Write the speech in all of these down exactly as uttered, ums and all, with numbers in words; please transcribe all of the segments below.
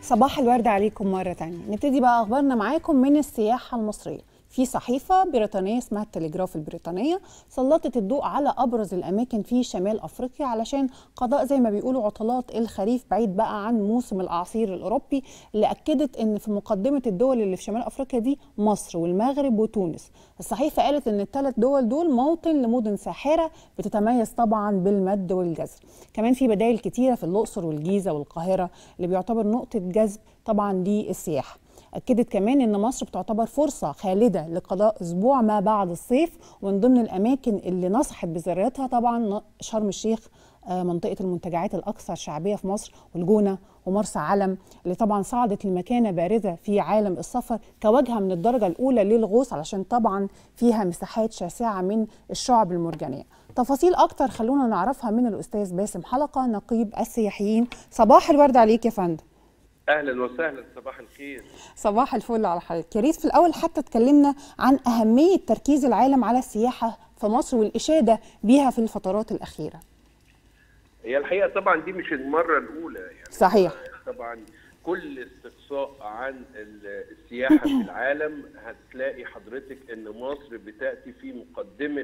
صباح الورد عليكم مرة تانية. نبتدي بقى أخبارنا معاكم من السياحة المصرية. في صحيفة بريطانية اسمها التلجراف البريطانية سلطت الضوء على أبرز الأماكن في شمال أفريقيا علشان قضاء زي ما بيقولوا عطلات الخريف بعيد بقى عن موسم الأعاصير الأوروبي، اللي أكدت إن في مقدمة الدول اللي في شمال أفريقيا دي مصر والمغرب وتونس. الصحيفة قالت إن الثلاث دول دول موطن لمدن ساحرة بتتميز طبعا بالمد والجزر. كمان في بدائل كتيرة في الأقصر والجيزة والقاهرة اللي بيعتبر نقطة جذب طبعا للسياحة. أكدت كمان إن مصر بتعتبر فرصة خالدة لقضاء أسبوع ما بعد الصيف، ومن ضمن الأماكن اللي نصحت بزيارتها طبعا شرم الشيخ، منطقة المنتجعات الأكثر شعبية في مصر، والجونة ومرسى علم اللي طبعا صعدت لمكانة بارزة في عالم السفر كوجهة من الدرجة الأولى للغوص، علشان طبعا فيها مساحات شاسعة من الشعب المرجانية. تفاصيل أكتر خلونا نعرفها من الأستاذ باسم حلقة نقيب السياحيين. صباح الورد عليك يا فندم. اهلا وسهلا، صباح الخير. صباح الفل على حضرتك. يا ريت في الاول حتى اتكلمنا عن اهميه تركيز العالم على السياحه في مصر والاشاده بيها في الفترات الاخيره. هي الحقيقه طبعا دي مش المره الاولى يعني. صحيح. طبعا كل استقصاء عن السياحه في العالم هتلاقي حضرتك ان مصر بتاتي في مقدمه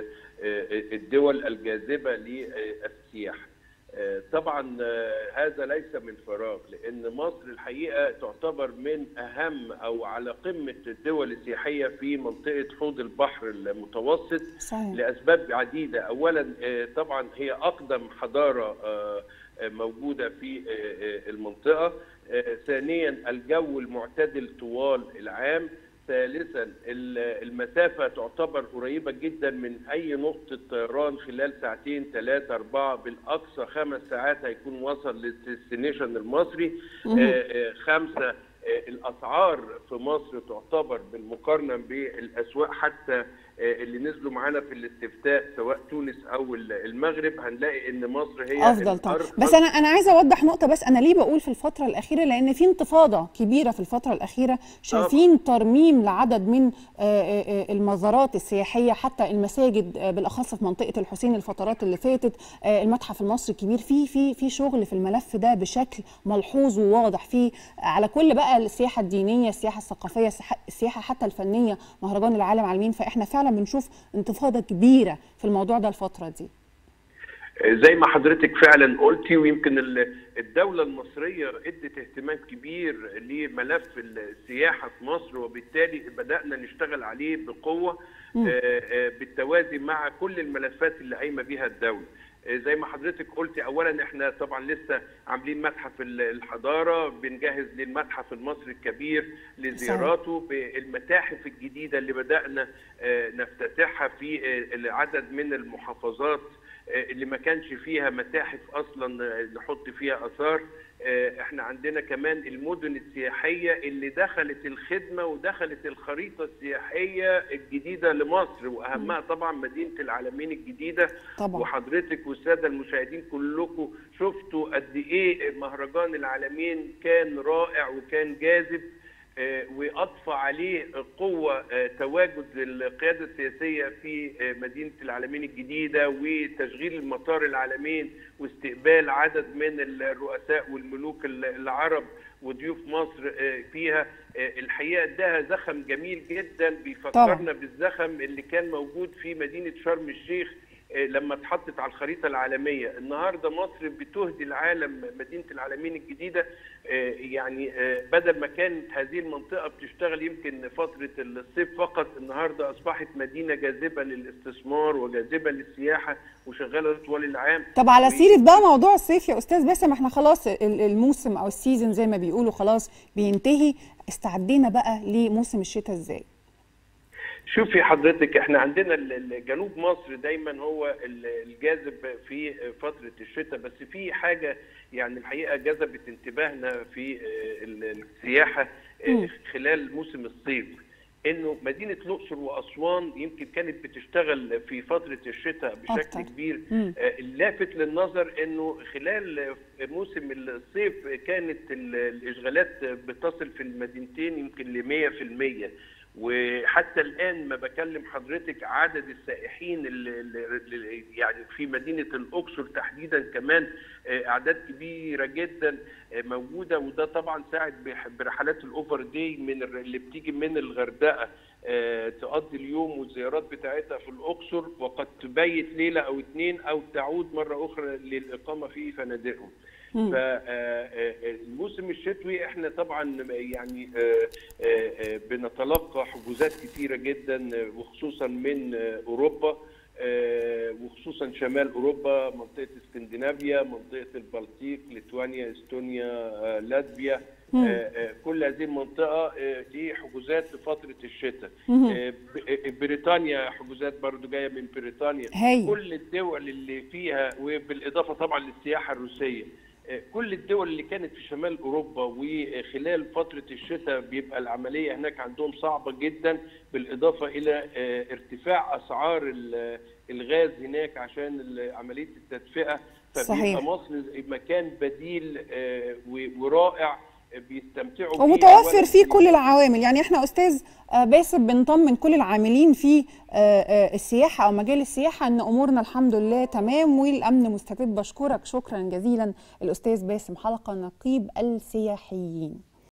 الدول الجاذبه للسياحه. طبعا هذا ليس من فراغ، لان مصر الحقيقه تعتبر من اهم او على قمه الدول السياحيه في منطقه حوض البحر المتوسط. صحيح. لاسباب عديده. اولا طبعا هي اقدم حضاره موجوده في المنطقه. ثانيا الجو المعتدل طوال العام. ثالثا المسافة تعتبر قريبة جدا من أي نقطة طيران، خلال ساعتين ثلاثة أربعة بالأقصى خمس ساعات هيكون وصل للديستنيشن المصري. آه خمسة آه الأسعار في مصر تعتبر بالمقارنة بالأسواق حتى اللي نزلوا معانا في الاستفتاء سواء تونس او المغرب، هنلاقي ان مصر هي افضل طبعا. بس انا انا عايزه اوضح نقطه، بس انا ليه بقول في الفتره الاخيره؟ لان في انتفاضه كبيره في الفتره الاخيره، شايفين ترميم لعدد من المزارات السياحيه، حتى المساجد بالاخص في منطقه الحسين الفترات اللي فاتت، المتحف المصري الكبير، في في في شغل في الملف ده بشكل ملحوظ وواضح، في على كل بقى السياحه الدينيه، السياحه الثقافيه، السياحه حتى الفنيه، مهرجان العالم عالمين. فاحنا فعلا بنشوف انتفاضه كبيره في الموضوع ده الفتره دي. زي ما حضرتك فعلا قلتي، ويمكن الدوله المصريه ادت اهتمام كبير لملف السياحه في مصر، وبالتالي بدانا نشتغل عليه بقوه بالتوازي مع كل الملفات اللي قايمه بيها الدوله. زي ما حضرتك قلتي، اولا احنا طبعا لسه عاملين متحف الحضاره، بنجهز للمتحف المصري الكبير لزياراته، بالمتاحف الجديده اللي بدانا نفتتحها في العدد من المحافظات اللي ما كانش فيها متاحف اصلا نحط فيها اثار. احنا عندنا كمان المدن السياحيه اللي دخلت الخدمه ودخلت الخريطه السياحيه الجديده لمصر، واهمها طبعا مدينه العالمين الجديده طبعا. وحضرتك والساده المشاهدين كلكم شفتوا قد ايه مهرجان العالمين كان رائع وكان جاذب، واضفى عليه قوه تواجد القياده السياسيه في مدينه العالمين الجديده، وتشغيل المطار العالمين واستقبال عدد من الرؤساء والملوك العرب وضيوف مصر فيها. الحقيقه ده زخم جميل جدا بيفكرنا بالزخم اللي كان موجود في مدينه شرم الشيخ لما اتحطت على الخريطه العالميه. النهارده مصر بتهدي العالم مدينه العالمين الجديده. يعني بدل ما كانت هذه المنطقه بتشتغل يمكن فتره الصيف فقط، النهارده اصبحت مدينه جاذبه للاستثمار وجاذبه للسياحه وشغاله طوال العام. طب على سيره بقى موضوع الصيف يا استاذ باسم، احنا خلاص الموسم او السيزون زي ما بيقولوا خلاص بينتهي، استعدينا بقى لموسم الشتاء ازاي؟ شوفي حضرتك، احنا عندنا جنوب مصر دايما هو الجاذب في فترة الشتاء، بس في حاجة يعني الحقيقة جذبت انتباهنا في السياحة خلال موسم الصيف، انه مدينة الأقصر وأسوان يمكن كانت بتشتغل في فترة الشتاء بشكل أكتر. كبير. اللافت للنظر انه خلال موسم الصيف كانت الإشغالات بتصل في المدينتين يمكن ل مية في المية، وحتى الآن ما بكلم حضرتك عدد السائحين اللي يعني في مدينة الأقصر تحديدا كمان أعداد كبيرة جدا موجودة، وده طبعا ساعد برحلات الأوفر داي من اللي بتيجي من الغردقة تقضي اليوم والزيارات بتاعتها في الأقصر، وقد تبيت ليلة أو اتنين أو تعود مرة أخرى للإقامة في فنادقهم. فالموسم الشتوي احنا طبعا يعني بنتلقى حجوزات كثيره جدا، وخصوصا من اوروبا وخصوصا شمال اوروبا، منطقه اسكندنافيا، منطقه البلطيق، ليتوانيا، استونيا، لاتفيا، كل هذه المنطقه دي حجوزات لفتره الشتاء. بريطانيا حجوزات برضو جايه من بريطانيا. هي. كل الدول اللي فيها، وبالاضافه طبعا للسياحه الروسيه، كل الدول اللي كانت في شمال اوروبا وخلال فتره الشتاء بيبقى العمليه هناك عندهم صعبه جدا، بالاضافه الى ارتفاع اسعار الغاز هناك عشان عمليه التدفئه. فبيبقى مصر مكان بديل ورائع بيستمتعوا بيه ومتوفر فيه كل العوامل. يعني احنا استاذ باسم بنطمن كل العاملين في السياحه او مجال السياحه ان امورنا الحمد لله تمام والامن مستتب. بشكرك شكرا جزيلا الاستاذ باسم حلقه، نقيب السياحيين.